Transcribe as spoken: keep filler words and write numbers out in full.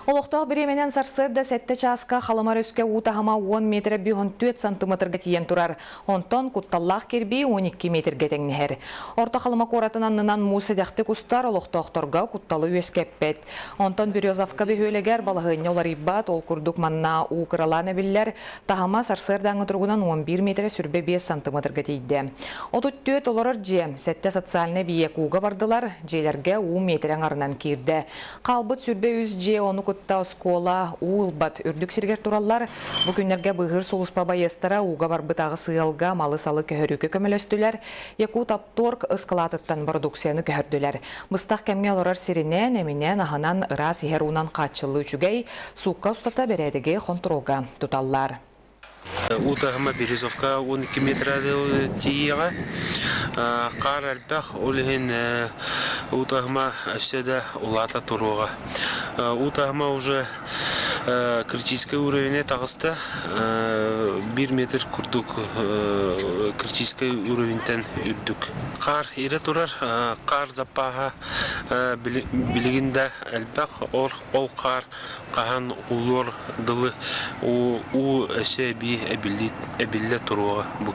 Олықтағы біременен сарсырда сәтті часка қаламар өске ұтағыма он метр бүйін төрт сантиметрге тиен тұрар. Онтон құтталлақ кербей он екі метрге тәңнігер. Орта қалыма қоратынанынан мусы дәқті күстар олықтақтырға құтталы өскеппет. Онтон Березовка бөхөлегер балығыне олар иббат, ол күрдік манна ұқыраланы білілер, тағыма сарсырдаңы тұрғынан он бір метр сүрбе бес сантиметрге тейді. Отут төт оларыр же, сәтті социаліне бейек уға бардылар, желерге у метрен арынан кирді. Қалбыт сүрбе үз же оны күтті оскола уылбат үрдік сергер туралар, бүкіндерге бұғыр солыспа байыстыра уға барбытағы сыйылға малы салы көхірікі көмілістілер, еку тапторг ысқылатыттан продукцияны көхірділер. Мұстақ кәмге оларар сиренен, әмінен, ағынан ыра сихер унан қатшылы үчігей, суққа ұстата бередіге контролға тұталлар. Утағыма Березовка он екі метр тиеға. Қар әлбәқ олығын утағыма әстеді ұлата тұруға. Утағыма уже критический уровень тағысты бір метр күрдік критический уровентен үрдік. Қар ері тұрар, қар запаға білігінде әлбәқ ол қар қаған ұлыр дылы у әсе бі әбілі тұруға.